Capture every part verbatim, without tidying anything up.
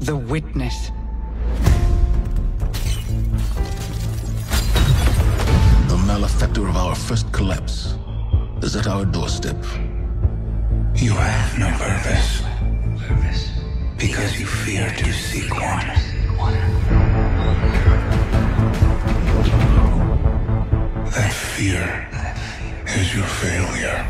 The witness. The malefactor of our first collapse is at our doorstep. You have no purpose, because you fear to seek one. That fear is your failure.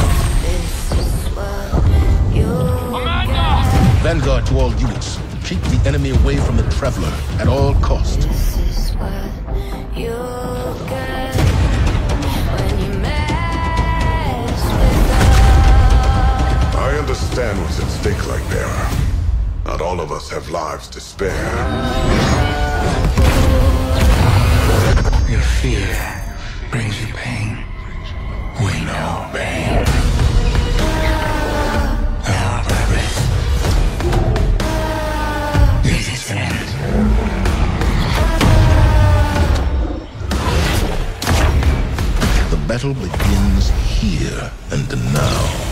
Vanguard to all units. Keep the enemy away from the Traveler at all costs. This is what you get when you mess with us. I understand what's at stake, Lightfall. Not all of us have lives to spare. Your fear brings you pain. We know pain. Our purpose is its end. The battle begins here and now.